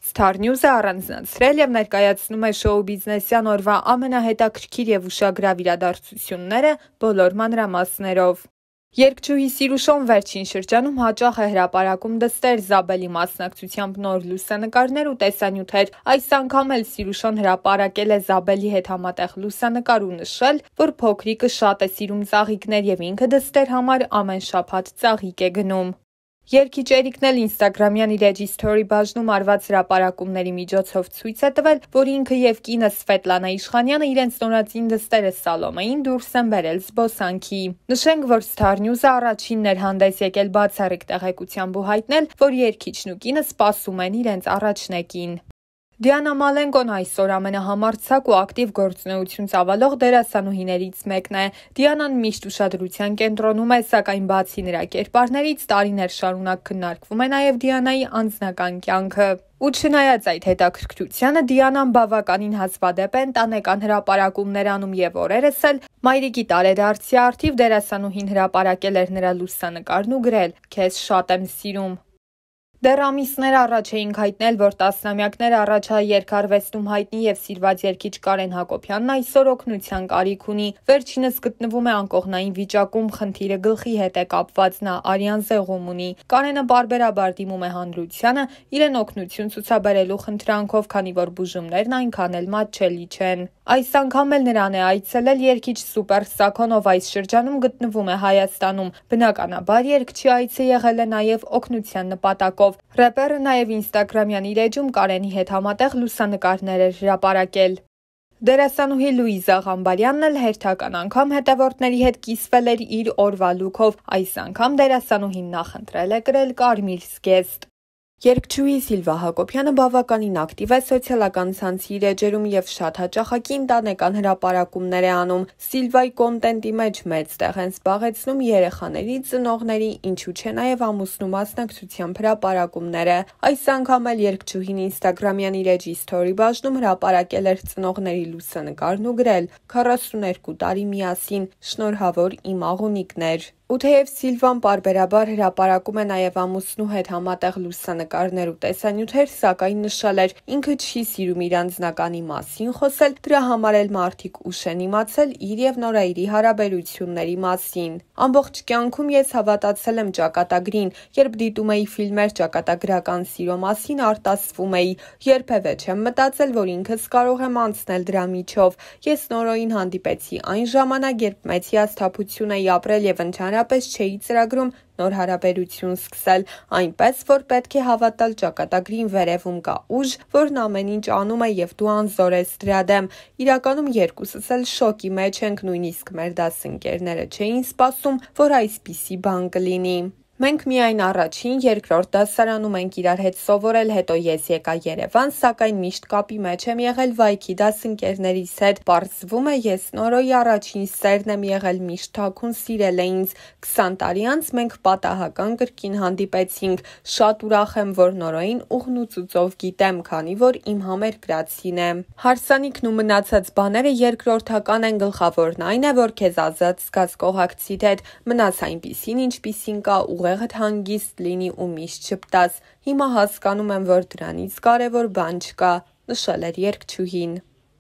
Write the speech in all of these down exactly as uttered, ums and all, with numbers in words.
Star News-ը առանձնացրել եւ ներկայացնում է շոու բիզնեսյան օրվա ամենահետաքրքիր եւ ուշագրավ իրադարձությունները բոլոր մանրամասներով։ Երգչուհի Սիրուշոն վերջին շրջանում հաճախ է հրապարակում դստեր Զաբելի մասնակցությամբ նոր լուսանկարներ ու տեսանյութեր։ Այս անգամ էլ Սիրուշոն հրապարակել է Զաբելի հետ համատեղ լուսանկար ու նշել, որ փոքրիկը շատ է սիրում ծաղիկներ եւ ինքը դստեր համար ամեն շաբաթ ծաղիկ է գնում։ Երգիչ Էրիկն էլ ինստագրամյան իր էջի սթորի բաժնում արված հրապարակումների միջոցով ցույց է տվել, որ ինքը եւ կինը Սվետլանա Իշխանյանը իրենց նորածին դստերը Սալոմեին դուրս են բերել զբոսանքի։ Նշենք, որ Star News-ը առաջինն էր հանդես եկել բացառիկ տեղեկությամբ ու հայտնել, որ երգիչն ու կինը սպասում են իրենց առաջնեկին։ Դիանա Մալենկոն այսօր ամենահամարձակ ու ակտիվ գործունեություն ծավալող դերասանուհիներից մեկն է։ Դիանան միշտ ուշադրության կենտրոնում է, սակայն բացի նրա կերպարներից տարիներ շարունակ քննարկվում է նաև Դիանայի անձնական կյանքը։ Ու չնայած այդ հետաքրքրությանը, Դիանան բավականին հազվադեպ է ընտանեկան հրապարակումներ անում եւ օրերս էլ մայրիկի տարեդարձի առթիվ դերասանուհին հրապարակել էր նրա լուսանկարն ու գրել. «Քեզ շատ եմ սիրում»։ Դեռ ամիսներ առաջ էինք հայտնել, որ տասնամյակներ առաջ հայ երգարվեստում հայտնի եւ սիրված երգիչ Կարեն Հակոբյանն այսօր օգնության կարիք ունի։ Վերջինս գտնվում է անկողնային վիճակում, խնդիրը գլխի հետ է կապված, նա արյան զեղում ունի։ Կարենը պարբերաբար դիմում է հանրությանը իրեն օգնություն ցուցաբերելու խնդրանքով, քանի որ բուժումներն այնքան էլ մատչելի չեն։ Այս անգամ էլ նրան է այցելել երգիչ Սուպեր Սաքոն, ով այս շրջանում գտնվում է Հայաստանում։ Բնականաբար երգչի այցը եղել է նաև օգնության նպատակով։ Ռեպերը նաև ինստագրամյան իր էջում Կարենի հետ համատեղ լուսանկարներ էր հրապարակել։ Դերասանուհի Լուիզա Ղամբարյանն էլ հերթական անգամ հետևորդների հետ կիսվել էր իր օրվա լուքով։ Այս անգամ դերասանուհին նախընտրել է կրել կարմիր զգեստ։ Երգչուհի Սիլվա Հակոբյանը բավականին ակտիվ է սոցիալական ցանցի իր էջերում եւ շատ հաճախակի ընտանեկան հրապարակումներ է անում։ Սիլվայի կոնտենտի մեջ մեծ տեղ են զբաղեցնում երեխաների, ծնողների, ինչու չէ նաեւ ամուսնու մասնակցությամբ հրապարակումները։ Այս անգամ էլ երգչուհին ինստագրամյան իր էջի սթորի բաժնում հրապարակել էր ծնողների լուսանկարն ու գրել. «քառասուներկու տարի միասին, շնորհավոր իմ աղունիկներ»։ Ու թեև Սիլվան պարբերաբար հրապարակում է նաև ամուսնու հետ համատեղ լուսանկարներ ու տեսանյութեր, սակայն նշել էր ինքը չի սիրում իր անձնականի մասին խոսել, դրա համար էլ մարդիկ ուշ են իմացել իր եւ Նորայրի հարաբերությունների մասին։ Ամբողջ կյանքում ես հավատացել եմ ճակատագրին, երբ դիտում էի ֆիլմեր ճակատագրական սիրո մասին, արտասվում էի, երբևէ չեմ մտածել, որ ինքս կարող եմ անցնել դրա միջով։ Ես Նորոյին հանդիպեցի այն ժամանակ, երբ մեծ հիասթափություն էի ապրել եւ ընդհանրապես չէի ծրագրում նոր հարաբերություն սկսել, այնպես որ պետք է հավատալ ճակատագրին վերևում կա ուժ, որն ամեն ինչ անում է եւ դու անզոր ես դրա դեմ։ Իրականում երկուսս էլ շոկի մեջ ենք, նույնիսկ մեր դասընկերները չէին սպասում, որ այսպիսի բան կլինի։ Մենք միայն առաջին, երկրորդ դասարանում ենք իրար հետ սովորել, հետո ես եկա Երևան, սակայն միշտ կապի մեջ եմ եղել վայքի դասընկերներիս հետ։ Պարզվում է, ես Նորոյի առաջին սերն եմ եղել, միշտ թաքուն սիրել է ինձ։ քսան տարի անց մենք պատահական կրկին հանդիպեցինք։ Շատ ուրախ եմ, որ Նորոյին ուղն ու ծուծով գիտեմ, քանի որ իմ համերկրացին է։ Հարսանիքն ու մնացած բաները երկրորդական են, գլխավորն այն է, որ քեզ ազատ զգաս կողակցիդ հետ, մնաս այնպիսին, ինչպիսին կա, ուղեղդ հանգիստ լինի ու միշտ չպտաս։ Հիմա հասկանում եմ, որ դրանից կարևոր բան չկա, նշել էր երգչուհին։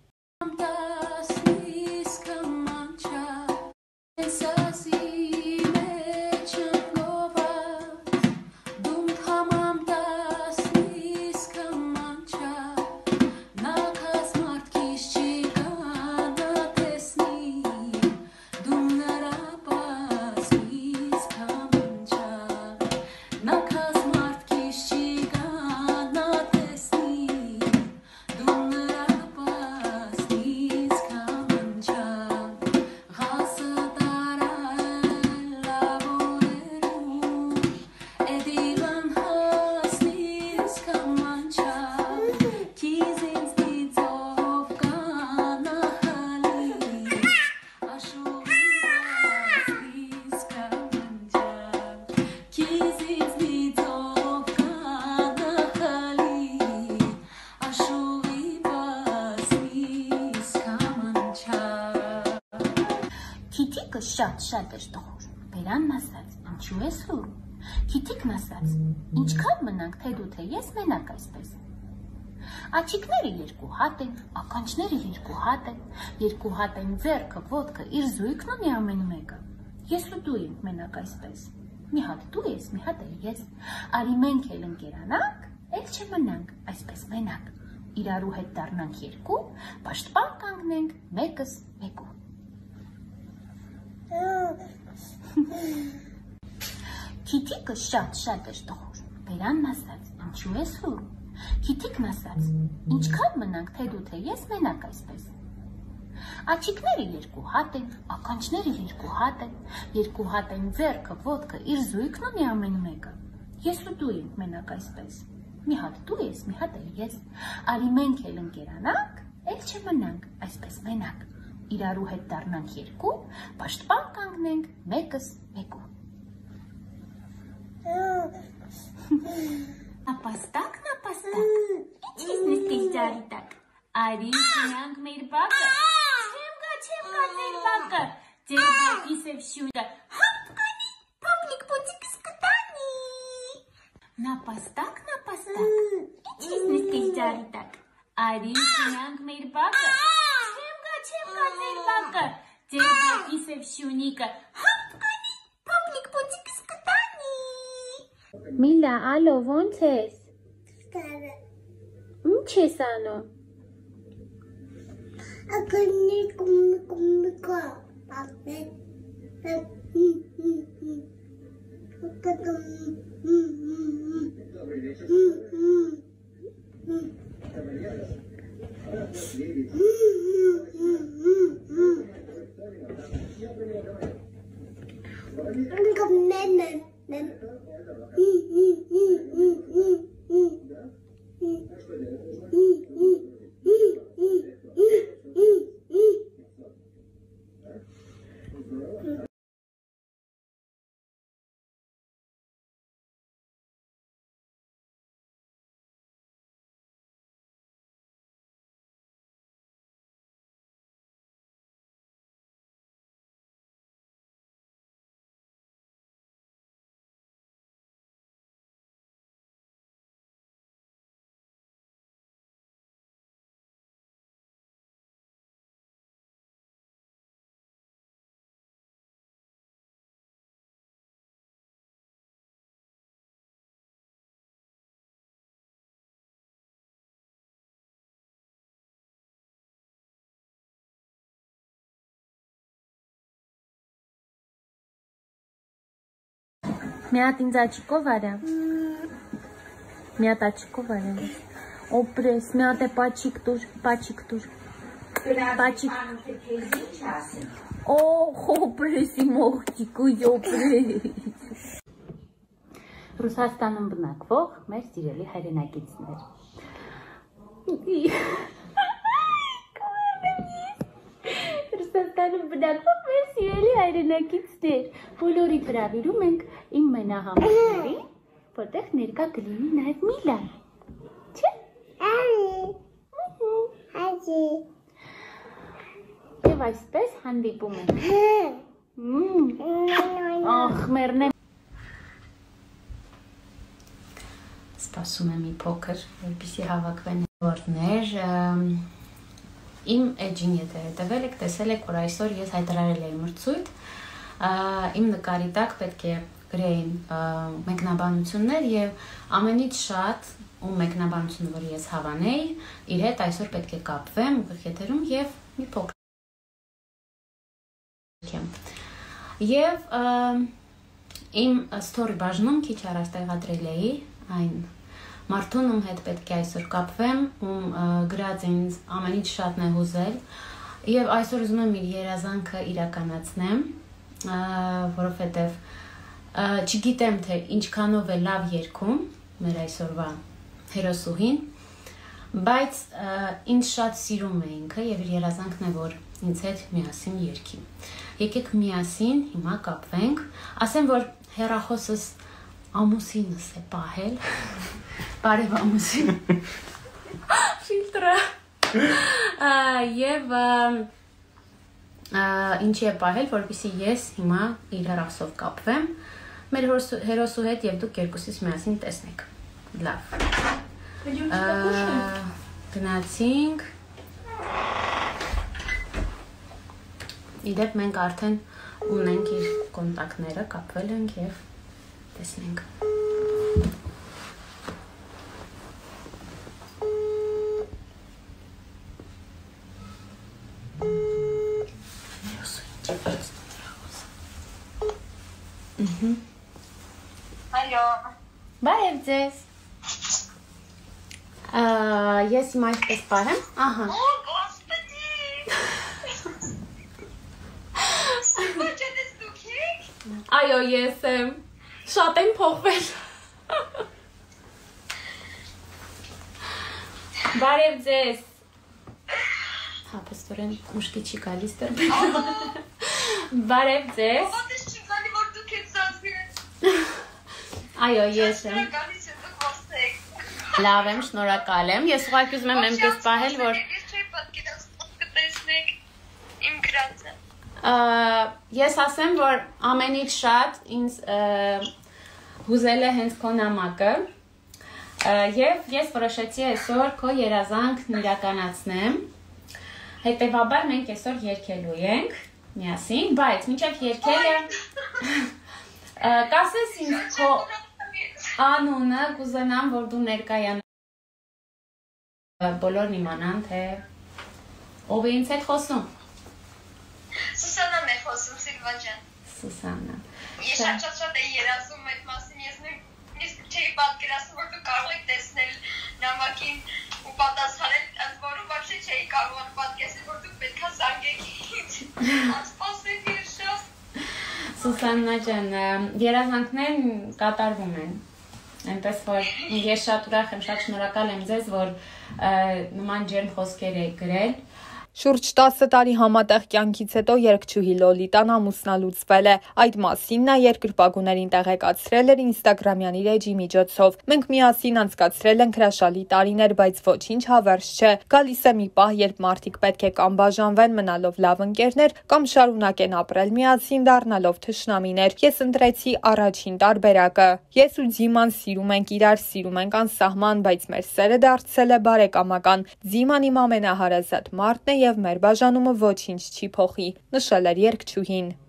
Քիթիկը շատ-շատ էր տխուր, Բերանն ասաց, ինչու ես լուռ, Քիթիկն ասաց, ինչքան մնանք թե դու թե ես մենակ այսպես, Աչիկները երկու հատ են, ականջները երկու հատ են, երկու հատ են ձեռքը, ոտքը, իր զույգն ունի ամեն մեկը։ Ես ու դու ենք մենակ այսպես։ Մի հատ դու ես, մի հատ էլ ես։ Արի մենք էլ ընկերանանք, էլ չմնանք այսպես մենակ։ Իրարու հետ դառնանք երկու, պաշտպան կանգնենք մեկս մեկու։ Քիթիկը շատ-շատ էր տխուր, Բերանն ասաց, ինչու ես լուռ։ Քիթիկն ասաց, ինչքան մնանք թե դու թե ես մենակ այսպես։ Աչիկները երկու հատ են, ականջները երկու հատ են, երկու հատ են ձեռքը, ոտքը, իր զույգն ունի ամեն մեկը։ Ես ու դու ենք մենակ այսպես։ Մի հատ դու ես, մի հատ էլ ես։ Արի մենք էլ ընկերանանք, էլ չմնանք այսպես մենակ։ Իրարու հետ դառնանք երկու, պաշտպան կանգնենք մեկս մեկու։ Նապաստակ, նապաստակ, ինչ ես նստիր ջարի տակ։ Արի գնանք մեր բակը։ Չեմ գա, չեմ գա ձեր բակը։ Ձեր բակի սև շյուրը հապ կանի, փոքրիկ պոծիկս կտանի։ Նապաստակ, նապաստակ, ինչ ես նստիր ջարի տակ։ Արի գնանք մեր բակը։ Չեմ գա, չեմ գա ձեր բակը։ Ձեր բակի սև շյունիկը հապ կանի, փոքրիկ պոծիկս կտանի։ Միլա, ալո, ո՞նց ես։ Ինչ ես անում։ Ակնի կումի կումի կա, ապե, Մի հատ ինձ աչիկով արա։ Մի հատ աչիկով արա։ Օպրես, մի հատ է պաչիկ տուր, պաչիկ տուր։ Պաչիկ։ Օհ, օպրես իմ ողջիկույս, օպրես։ Ռուսաստանում բնակվող մեր սիրելի հայրենակիցներ։ Ռուսաստանում բնակվող մեր սիրելի հայրենակիցներ, բոլորի հրավիրում ենք իմ մենահամերգներին, որտեղ ներկա կլինի նաև Միլան, չէ՞։ Այո։ Եվ այսպես հանդիպում ենք։ Ախ, մերնեմ։ Սպասում եմ մի փոքր, որպեսզի հավաքվեն հորդներ։ Իմ էջին եթե հետևել եք, տեսել եք, որ այսօր ես հայտարարել էի մրցույթ, իմ նկարի տակ պետք է գրեին մեկնաբանություններ և ամենից շատ ու մեկնաբանությունը, որ ես հավանեի, իր հետ այսօր պետք է կապվեմ ուղիղ եթերում և մի փոքր և իմ ստորի բաժնում քիչ առաջ տեղադրել էի այն մարդուն, ում հետ պետք է այսօր կապվեմ, ում գրած ինձ ամենից շատն է հուզել և այսօր ուզում եմ իր երազանքը իրականացնեմ, որովհետև չգիտեմ, թե ինչքանով է լավ երգում մեր այսօրվա հերոսուհին, բայց ինձ շատ սիրում է ինքը և իր երազանքն է, որ ինձ հետ միասին երգի։ Եկեք միասին հիմա կապվենք, ասեմ, որ հեռախոսս ամուսինս է պահել, բարև ամուսին, ֆիլտրը, և ինչի է պահել, որպեսզի ես հիմա իր հեռախոսով կապվեմ մեր հերոսու հետ և դուք երկուսից միասին տեսնեք։ Լավ։ Գնացինք։ Իդեպ մենք արդեն ունենք իր կոնտակտները, կապվել ենք եւ տեսնենք։ Ալո։ Բարև ձեզ։ Ես հիմա այսպես պահեմ, ահա։ Օ, Господи։ Ինչու՞ ես դուք եք։ Այո, ես եմ։ Շատ եմ փոխվել։ Բարև ձեզ։ Հա, պստորեն մուշկի չի գալիս դեռ։ Բարև ձեզ։ Ո՞նց չի գալի որ դուք եք զազվի։ Այո, ես եմ։ Գալիս եք դուք ոստեք։ Լավ եմ, շնորհակալ եմ։ Ես ուղղակի ուզում եմ այնպես պահել, որ Ես չէի պատկերացնում կտեսնեք իմ գրածը։ Ես ասեմ, որ ամենից շատ ինձ հուզել է հենց քո նամակը։ Եվ ես որոշեցի այսօր քո երազանքն իրականացնեմ։ Հետևաբար մենք այսօր երգելու ենք միասին, բայց մինչև երգելը կասես ինձ քո անունը, կուզենամ, որ դու ներկայանաս բոլորն իմանան, թե ով է ինձ հետ խոսում։ Սուսաննան է խոսում, Սիլվա ջան։ Սուսաննա։ Ես շատ-շատ էի երազում այդ մասին, ես նույնիսկ չէի պատկերացնում, որ դու կարող եք տեսնել նամակին ու պատասխանել, ընդ որում вообще չէի կարող պատկերացնել, որ դուք պետքա զանգեք ինձ։ Անսպասելի էր շատ։ Սուսաննա ջան, երազանքներն կատարվում են։ Այնպես որ ես շատ ուրախ եմ, շատ շնորհակալ եմ ձեզ, որ նման ջերմ խոսքեր եք գրել։ Շուրջ տասը տարի համատեղ կյանքից հետո երգչուհի Լոլիտան ամուսնալուծվել է։ Այդ մասին նա երկրպագուներին տեղեկացրել էր Instagram-յան իր էջի միջոցով։ Մենք միասին անցկացրել ենք հրաշալի տարիներ, բայց ոչինչ հավերժ չէ։ Գալիս է մի պահ, երբ մարդիկ պետք է կամ բաժանվեն մնալով լավ ընկերներ, կամ շարունակեն ապրել միասին դառնալով թշնամիներ։ Ես ընտրեցի առաջին տարբերակը։ Ես ու Ձիման սիրում ենք իրար, սիրում ենք անսահման, բայց մեր սերը դարձել է բարեկամական։ Ձիման իմ ամենահարազատ մարդն է եւ մեր բաժանումը ոչինչ չի փոխի, նշել էր երգչուհին։